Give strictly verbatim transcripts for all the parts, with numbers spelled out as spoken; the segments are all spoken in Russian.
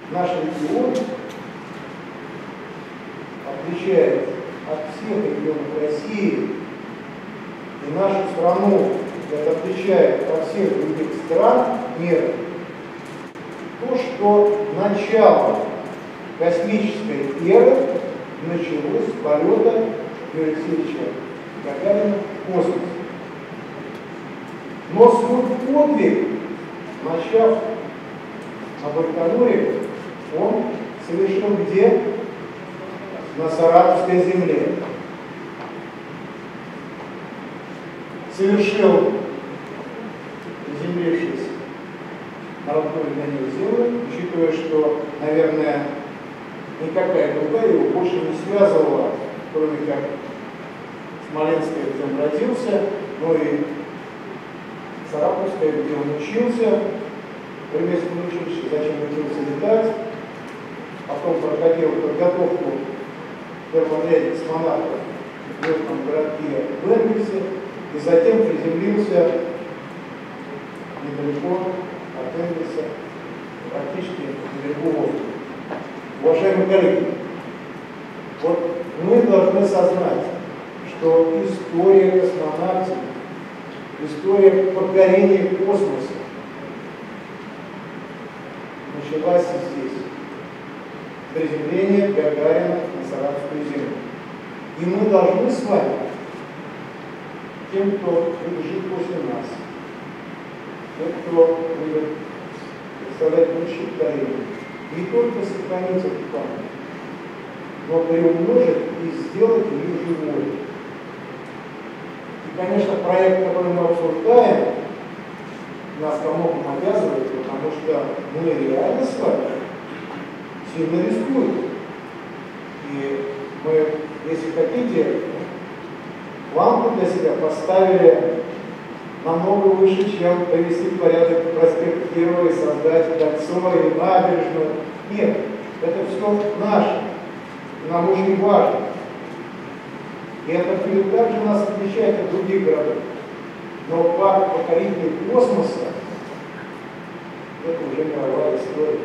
наш регион отличает от всех регионов России, и нашу страну это отличает от всех других стран мира, то, что начало космической эры началось с полета Юрия Алексеевича Гагарина в космос. Но свой подвиг, начав на Байконуре, он совершил где? На Саратовской земле. Совершил, приземлившись на родную для него землю, учитывая, что, наверное, никакая другая его больше не связывала, кроме как Смоленская, где он родился, но и Саратовская, где он учился, в ремесленном училище, зачем учился летать, потом проходил подготовку в первом ряде космонавтов в летном городке в Энгельсе, и затем приземлился недалеко от Энгельса, практически недалеко от. Уважаемые коллеги, вот мы должны осознать, что история космонавтики, история покорения космоса началась здесь. Приземление Гагарина на Саратовскую землю. И мы должны с вами, тем, кто будет жить после нас, тем, кто будет представлять будущее поколение, не только сохранить эту память, но приумножить и сделать ее живой. И, конечно, проект, который мы обсуждаем, нас ко многому обязывает, потому что мы реально с вами сильно рискуем. И мы, если хотите, планку для себя поставили намного выше, чем привести в порядок проспект Кирова и создать кольцо или набережную. Нет, это все наше. И нам очень важно. И это также нас отличает от других городов. Но по покорению космоса это уже мировая история.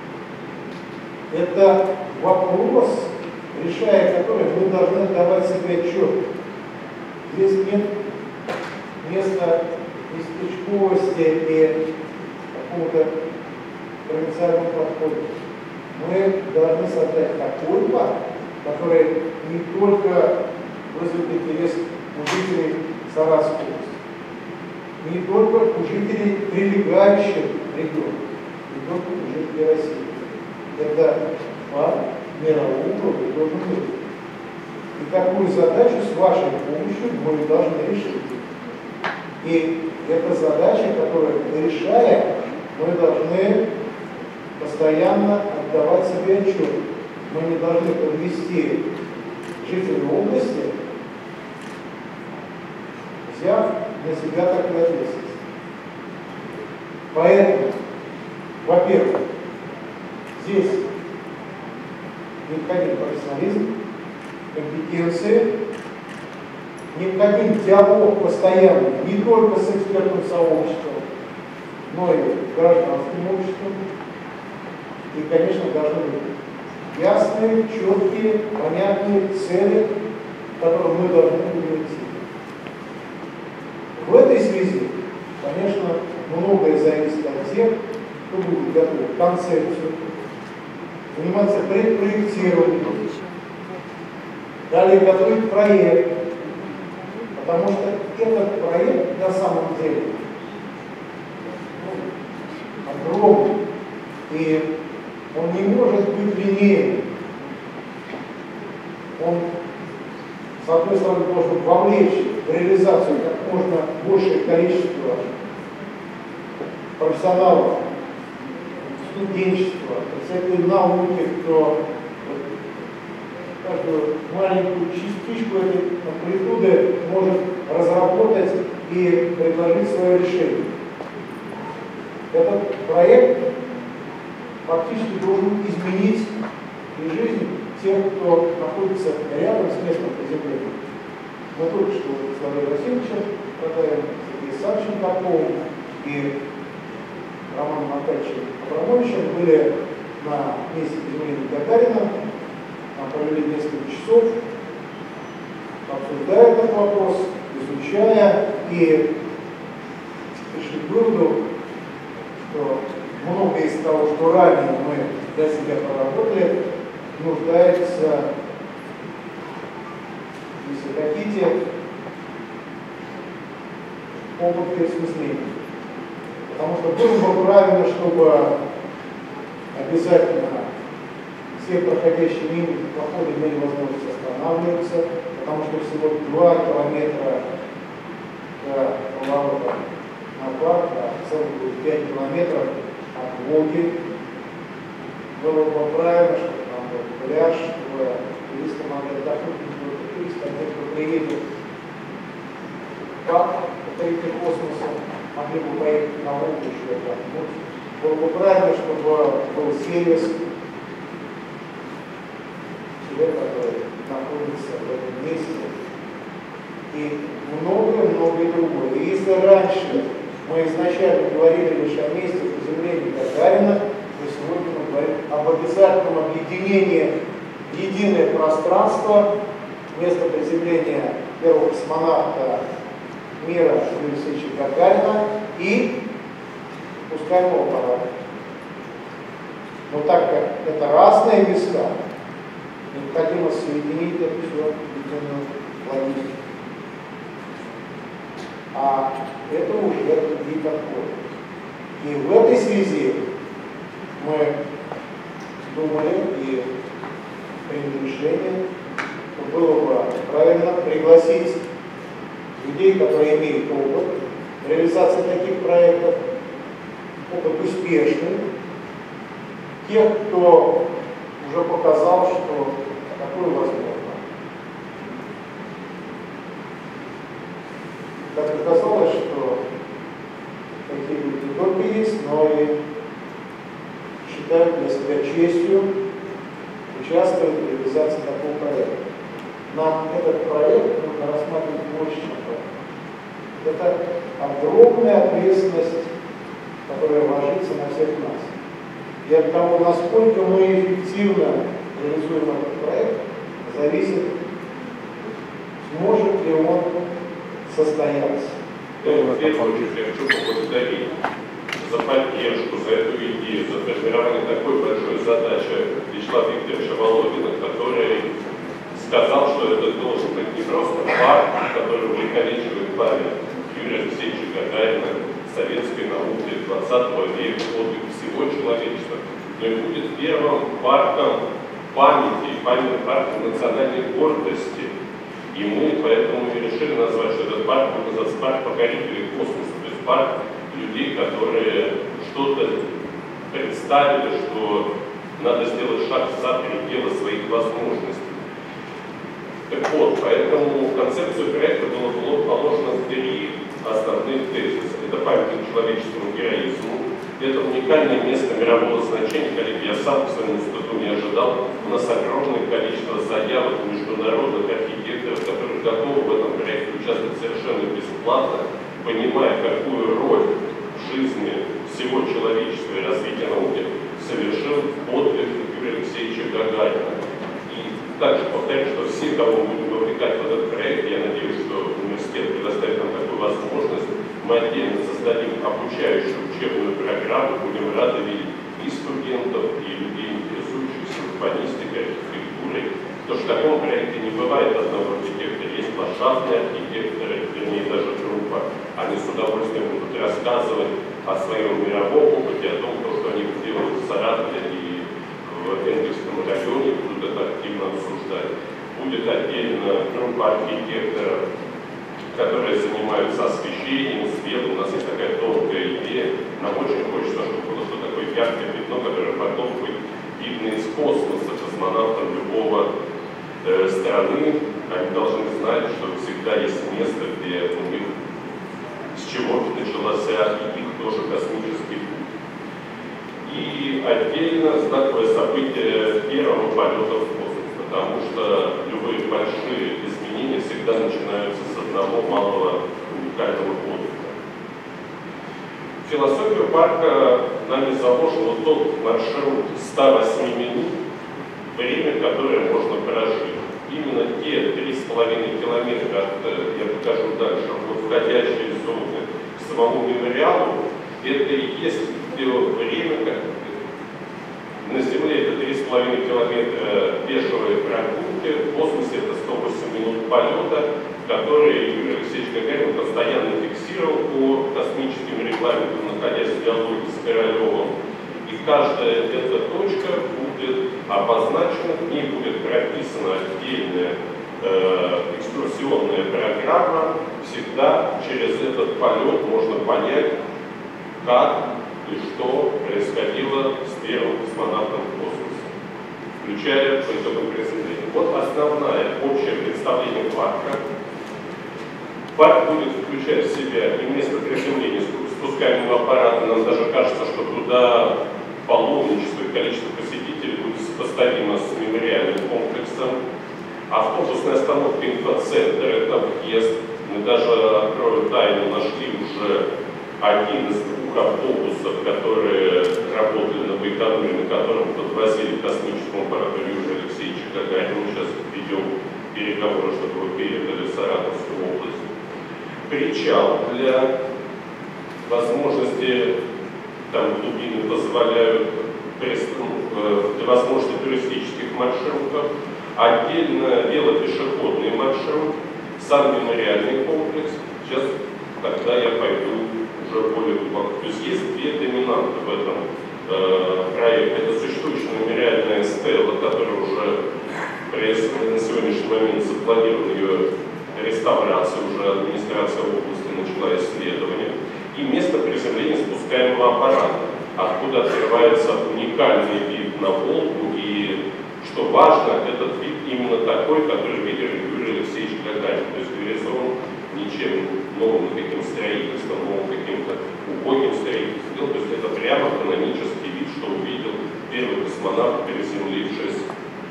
Это вопрос, решая который мы должны давать себе отчет. Здесь нет места местечковости и какого-то провинциального подхода. Мы должны создать такой парк, который не только вызовет интерес у жителей Саратовской области, не только у жителей прилегающих регионов, не только у жителей России. Это парк мирового уровня должен быть. И такую задачу с вашей помощью мы должны решить. И это задача, которую решая, мы должны постоянно отдавать себе отчет. Мы не должны подвести жителей области, взяв на себя такую ответственность. Поэтому, во-первых, здесь необходим профессионализм, компетенции, необходим диалог постоянный не только с экспертным сообществом, но и с гражданским обществом. И, конечно, должны быть ясные, четкие, понятные цели, к которым мы должны будем идти. В этой связи, конечно, многое зависит от тех, кто будет готовить концепцию, заниматься предпроектированием, далее готовить проект, потому что этот проект на самом деле ну, огромный, и он не может быть линейным. Он, с одной стороны, должен вовлечь в реализацию как можно большее количество профессионалов, студенчества, всякой науки, кто каждую маленькую частичку этой амплитуды может разработать и предложить свое решение. Этот проект фактически должен изменить и жизнь тех, кто находится рядом с местом приземления. Мы только что с Владимиром Васильевичем Катаевым, Сергеем Александровичем Поповым и Романом Аркадьевичем Абрамовичем были на месте приземления Гагарина, там провели несколько часов, обсуждая этот вопрос, изучая, и пришли к выводу, что многое из того, что ранее мы для себя проработали, нуждается, если хотите, в полном переосмыслении. Потому что было бы правильно, чтобы обязательно все проходящие мимо походы имели возможность останавливаться, потому что всего два километра до поворота на парк, а в целом будет пять километров от Волги. Было бы правильно, чтобы там был пляж, чтобы туристы могли отдохнуть, не только туристы, а те, кто приедет в парк, покоритель космоса, могли бы поехать на Волгу еще отдохнуть. Было бы правильно, чтобы был сервис, человек, который находится в этом месте, и многое-многое другое. И если раньше мы изначально говорили лишь о месте приземления Гагарина, то сегодня мы говорим об обязательном объединении в единое пространство место приземления первого космонавта мира Юрия Алексеевича Гагарина и пускаемого аппарата. Но так как это разные места, необходимо соединить это все в единую логистику. А это уже другие подходы. И в этой связи мы думали и приняли решение, что было бы правильно пригласить людей, которые имеют опыт реализации таких проектов, опыт успешный, тех, кто уже показал, что такое возможно. Как оказалось, что такие люди не только есть, но и считают для себя честью участвовать в реализации такого проекта. Нам этот проект нужно рассматривать больше, чем проект. Это огромная ответственность, которая ложится на всех нас. И от того, насколько мы эффективно реализуем этот проект, зависит, сможет ли он состояться. В первую очередь я хочу поблагодарить за поддержку, за эту идею, за формирование такой большой задачи Вячеслава Викторовича Володина, который сказал, что это должен быть не просто парк, который увековечивает память Юрия Алексеевича Гагарина, советской науки двадцатого века, подвиг всего человечества, но и будет первым парком памяти, памятным парком национальной гордости. И мы поэтому и решили назвать, что этот парк будет называться парк покорителей космоса, то есть парк людей, которые что-то представили, что надо сделать шаг за пределы своих возможностей. Так вот, поэтому в концепцию проекта было положено три основных тезиса. Это памятник человеческому героизму, это уникальное место мирового значения. Коллеги, я сам к своему стыду не ожидал. У нас огромное количество заявок международных архитекторов, которые готовы в этом проекте участвовать совершенно бесплатно, понимая, какую роль в жизни всего человечества и развития науки совершил подвиг Юрия Алексеевича Гагарина. И также повторю, что все, кого мы будем вовлекать в этот проект, я надеюсь, что университет предоставит нам такую возможность, мы отдельно создадим обучающую учебную программу, будем рады видеть и студентов, и людей, интересующихся урбанистикой, архитектурой. Потому что в таком проекте не бывает одного архитектора, есть ландшафтные архитекторы, вернее даже группа. Они с удовольствием будут рассказывать о своем мировом опыте, о том, что они делают в Саратове и в Энгельском районе, будут это активно обсуждать. Будет отдельно группа архитекторов, которые занимаются освещением, светом. У нас есть такая тонкая идея. Нам очень хочется, чтобы было что такое яркое пятно, которое потом будет видно из космоса космонавтам любого э, страны. Они должны знать, что всегда есть место, где у них с чего начался и их тоже космический путь. И отдельно знаковое событие первого полета в космос, потому что любые большие изменения всегда начинаются с одного малого уникального подвига. философию парка нами заложен вот тот маршрут ста восьми минут, время, которое можно прожить. Именно те три с половиной километра, от, я покажу дальше, вот входящие зоны к самому мемориалу, это и есть время, как на Земле это три с половиной километра пешего прогулки, в космосе это сто восемь минут полета, которые Юрий Алексеевич Гагарин постоянно фиксировал по космическим регламентам, находясь в диалоге с Королевым. И каждая эта точка будет обозначена, в ней будет прописана отдельная э, экскурсионная программа. Всегда через этот полет можно понять, как и что происходило с первым космонавтом в космосе, включая по итогам приземления. Вот основное общее представление парка. Парк будет включать в себя и место приземления спускаемого аппарата. Нам даже кажется, что туда паломничество и количество посетителей будет сопоставимо с мемориальным комплексом. Автобусная остановка инфоцентр — это въезд. Мы даже, открою тайну, нашли уже один из двух автобусов, которые работали на Байконуре, на котором подвозили к космическому аппарату Юрия Алексеевича Гагарина. Мы сейчас ведем переговоры, чтобы вы передали в Саратовскую область. Причал для возможности, там глубины позволяют, для возможности туристических маршрутов, отдельно велопешеходный маршрут, сам мемориальный комплекс. Сейчас тогда я пойду уже более глубоко. То есть есть две доминанты в этом э, проекте. Это существующая мемориальная стела, которая уже на сегодняшний момент запланирована ее реставрация, уже администрация области начала исследование. И место приземления спускаемого аппарата, откуда открывается уникальный вид на Волгу. И, что важно, этот вид именно такой, который видел Юрий Алексеевич Гагарин. То есть горизонт ничем новым каким строительством, новым каким-то убогим строительством. То есть это прямо канонический вид, что увидел первый космонавт, приземлившись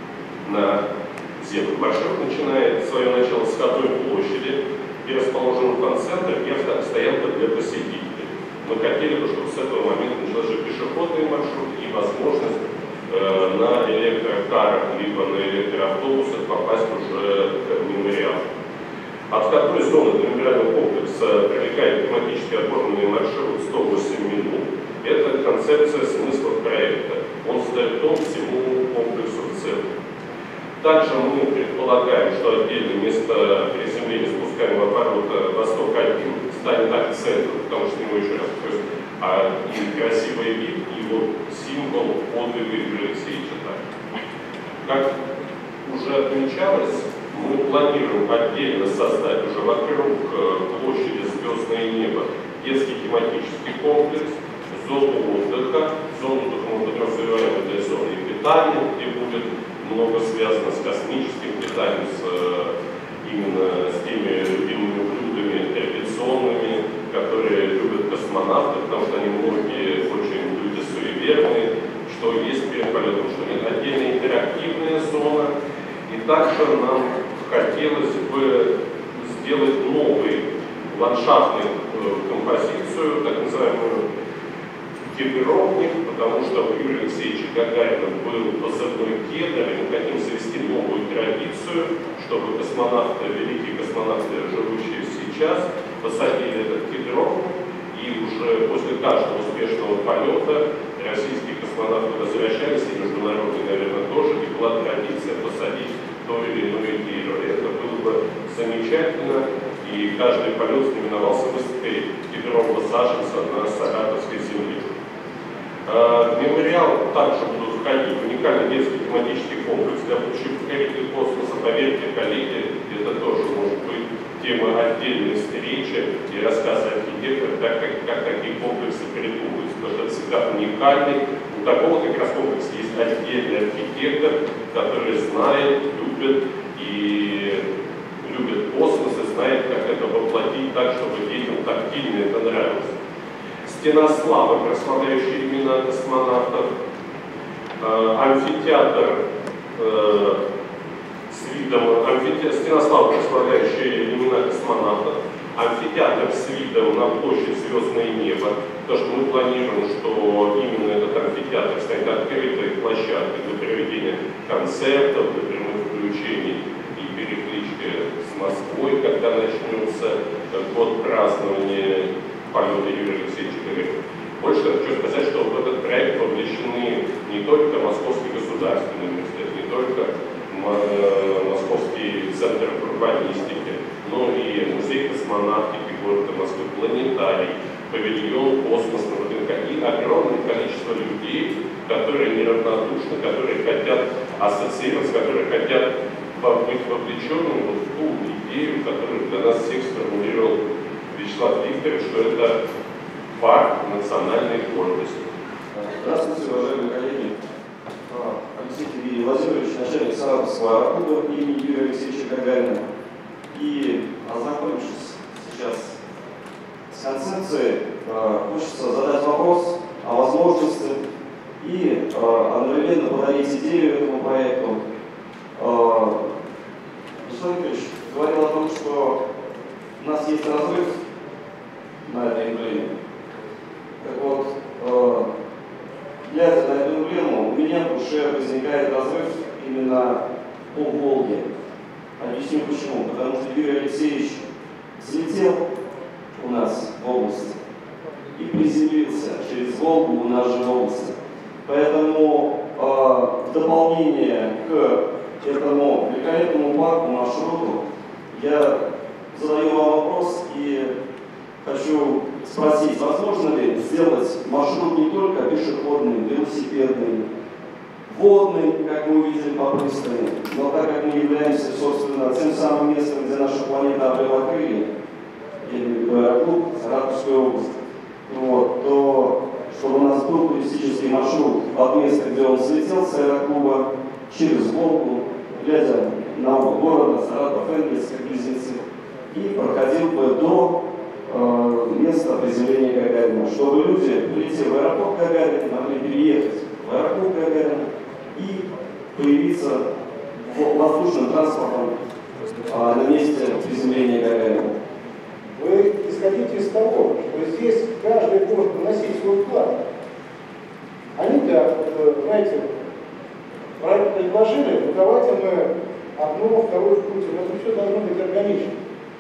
на Землю. Маршрут начинает свое начало с Ходной площади, где расположен фан-центр, где стоянка для посетителей. Мы хотели бы, чтобы с этого момента начался пешеходный маршрут и возможность э, на электрокарах либо на электроавтобусах попасть уже к мемориалу. От входной зоны до мемориального комплекса пролегает тематический оформленный маршрут сто восемь минут. Это концепция смысла проекта. Он задает тон всему комплексу в целом. Также мы предполагаем, что отдельное место приземления спускаемого аппарата Восток один станет акцентом, потому что него еще раз повторюсь, а и красивый вид, и вот символ подвига Юрия Алексеевича. Как уже отмечалось, мы планируем отдельно создать уже вокруг площади «Звездное небо» детский тематический комплекс, зону отдыха. Зону отдыха мы подразумеваем для зоны питания, где будет много связано с космическим питанием, с, именно с теми любимыми блюдами традиционными, которые любят космонавты, потому что они многие очень люди суеверные, что есть перед полетом, что нет. Отдельная интерактивная зона. И также нам хотелось бы сделать новую ландшафтную композицию, так называемую кедровник, потому что у Юрия Алексеевича Гагарина был позывной кедр, и мы хотим завести новую традицию, чтобы космонавты, великие космонавты, живущие сейчас, посадили этот кедровник, и уже после каждого успешного полета российские космонавты возвращались, и международные, наверное, тоже, и была традиция посадить то или иное дерево. Это было бы замечательно, и каждый полет знаменовался выставкой кедрового саженца на Саратовской земле. В мемориал также будут входить уникальный детский тематический комплекс для будущих покорителей космоса. Поверьте, коллеги, это тоже может быть тема отдельной встречи и рассказа архитектора, так как, как такие комплексы придумываются, потому что это всегда уникальный. У такого как раз комплекса есть отдельный архитектор, который знает, любит и любит космос и знает, как это воплотить так, чтобы детям тактильно это нравилось. Стена славы, прославляющая имена космонавтов, э, амфитеатр э, с видом, амфите, стена славы, прославляющая имена космонавтов, амфитеатр с видом на площадь «Звездное небо». то, что мы планируем, что именно этот амфитеатр станет открытой площадкой для проведения концертов, для прямых включений и переклички с Москвой, когда начнется год празднования полета Юрия Алексеевича Гагарина. Больше хочу сказать, что в этот проект вовлечены не только Московский государственный университет, не только Московский центр урбанистики, но и музей космонавтики города Москвы, планетарий, павильон космосного рынка и огромное количество людей, которые неравнодушны, которые хотят ассоциироваться, которые хотят быть вовлеченными вот в ту идею, которую для нас всех сформулировал Вячеслав Викторович, что это парк национальной гордости. Здравствуйте, уважаемые коллеги. Алексей Сергей Владимирович, начальник Саратовского аэропорта имени Юрия Алексеевича Гагарина. И, ознакомившись сейчас с концепцией, хочется задать вопрос о возможности и одновременно подарить идею этому проекту. Вячеслав Викторович говорил о том, что у нас есть разрыв на этой эмблеме. Так вот, глядя на эту эмблему, у меня в душе возникает разрыв именно по Волге. Объясню почему. Потому что Юрий Алексеевич взлетел у нас в области и приземлился через Волгу у нас же в области. Поэтому э, в дополнение к этому великолепному парку, маршруту, я задаю вам вопрос и хочу спросить, возможно ли сделать маршрут не только пешеходный, велосипедный, водный, как мы увидели по пристани, но так как мы являемся, собственно, тем самым местом, где наша планета обрела крылья, я имею в виду аэроклуб, Саратовская область, вот, то чтобы у нас был туристический маршрут от места, где он взлетел с аэроклуба, через Волгу, глядя на оба города, Саратов, Энгельс, как близнецы, и проходил бы до э, места приземления Гагарина, чтобы люди, прилетев в аэропорт Гагарина, могли переехать в аэропорт Гагарина и появиться воздушным транспортом э, на месте приземления Гагарина. Вы исходите из того, что здесь каждый может вносить свой вклад. Они, да, вот, знаете, проект предложили, ну давайте мы одно, второе вкрутим. Это все должно быть органично.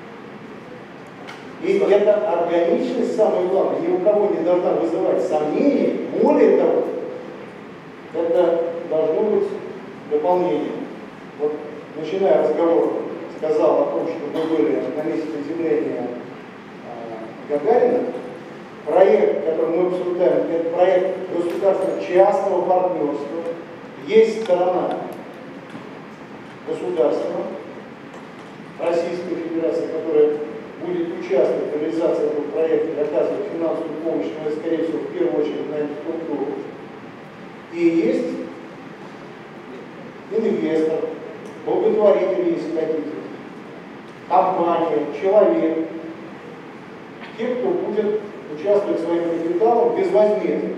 И эта органичность, самое главное, ни у кого не должна вызывать сомнений. Более того, это должно быть дополнение. Вот, начиная разговор, сказал о том, что мы были на месте приземления э, Гагарина. Проект, который мы обсуждаем, это проект государственно-частного партнерства. Есть сторона государства, Российской Федерации, которая будет участвовать в реализации этого проекта и оказывать финансовую помощь, но, скорее всего, в первую очередь на эту структуру. И есть инвестор, благотворитель, если хотите, компания, человек, те, кто будет участвовать своим капиталом безвозмездно.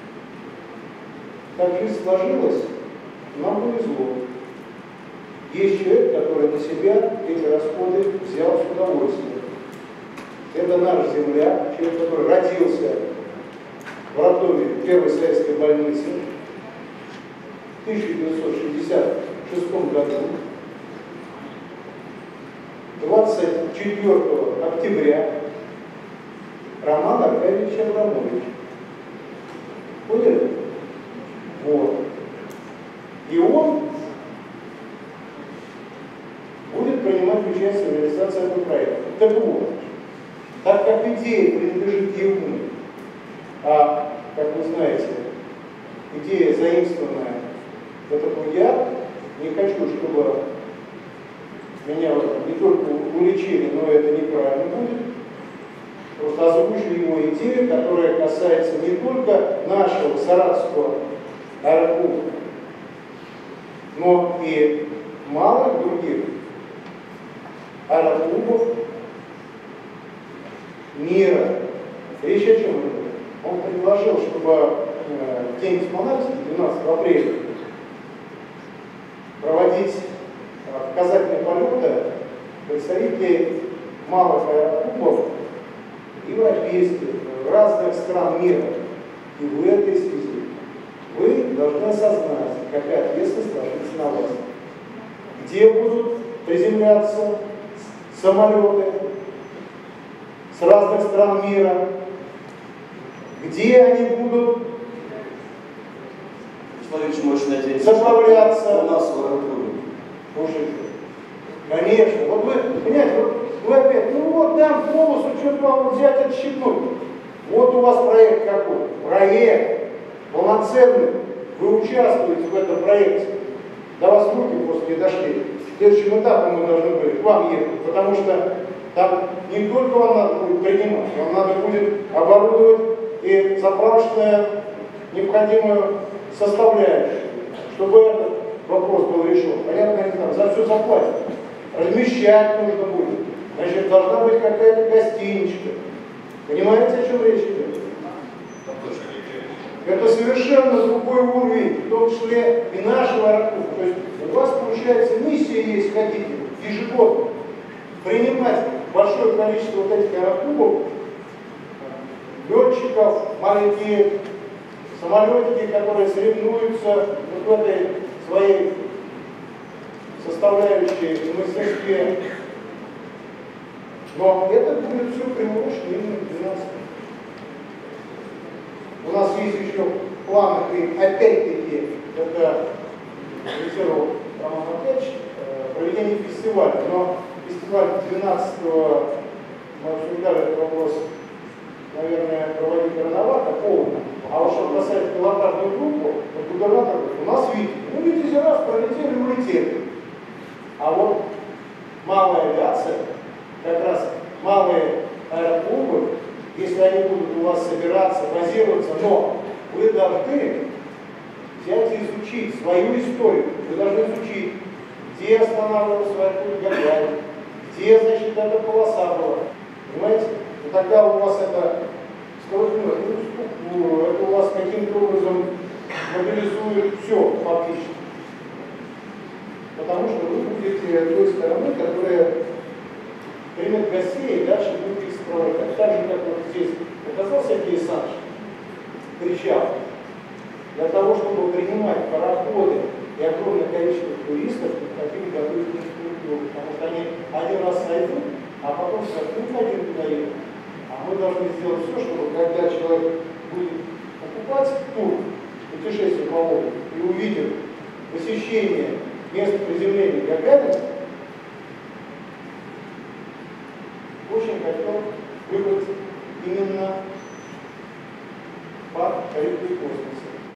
Так жизнь сложилась, нам повезло. Есть человек, который на себя эти расходы взял с удовольствием. Это наш земляк, человек, который родился в роддоме первой советской больницы в тысяча девятьсот шестьдесят шестом году, двадцать четвёртого октября, Роман Аркадьевич Абрамович. Поняли? Вот. И он будет принимать участие в реализации этого проекта. Так вот, так как идея принадлежит ему, а, как вы знаете, идея заимствованная, это был я, не хочу, чтобы меня не только уличили, но это неправильно будет. Просто озвучу его идею, которая касается не только нашего Саратовского аэроклуба, но и малых других аэроклубов мира. Речь о чем идет? Он предложил, чтобы э, День космонавтики двенадцатого апреля проводить э, показательные полеты представителей малых аэроклубов европейских, разных стран мира. И в этой связи вы должны осознать, какая ответственность ложится на вас. Где будут приземляться самолеты с разных стран мира, где они будут заправляться. У нас в аэропорту. Слушайте, конечно. Вот вы, понимаете, вот вы опять, ну вот там полосу, что-то вам взять, отщипнуть. Вот у вас проект какой? Проект полноценный. Вы участвуете в этом проекте. До вас руки просто не дошли. Следующим этапом мы должны были к вам ехать, потому что там не только вам надо будет принимать, вам надо будет оборудовать и заправочную необходимую составляющую, чтобы этот вопрос был решен. Понятно, не знаю, за все заплатить. Размещать нужно будет. Значит, должна быть какая-то гостиничка. Понимаете, о чем речь идет? Это совершенно другой уровень, в том числе и нашего аэропорта. То есть у вас, получается, миссия есть, хотите, ежегодно принимать большое количество вот этих аэроклубов, летчиков, маленькие самолетики, которые соревнуются вот в этой своей составляющей в мастерстве. Но это будет все приморочно именно к двенадцатому. У нас есть еще в планах, и опять-таки, это резервировал Роман Матвеевич, проведение фестиваля. Но фестиваль двенадцатого, мы обсуждали этот вопрос, наверное, проводить рановато, полно. А вот что касается пилотажную группу, то губернатор говорит, у нас видите, ну видите, раз пролетели, улетели. А вот малая авиация, как раз малые аэроклубы, если они будут у вас собираться, базироваться, но вы должны взять и изучить свою историю. Вы должны изучить, где останавливался аэропорт Гагарин, где, значит, эта полоса была. Понимаете? И тогда у вас это структура, ну, это у вас каким-то образом мобилизует все фактически. Потому что вы будете той стороны, которая примет гостей и дальше будет их сопровождать. Так же, как вот здесь показал Сергей Александрович, кричал, для того, чтобы принимать пароходы и огромное количество туристов, необходимо готовить инфраструктуру, потому что они один раз сойдут, а потом скажут, ну, хотим туда ехать. А мы должны сделать все, чтобы когда человек будет покупать тур, путешествие по Волге, и увидит посещение места приземления Гагарина,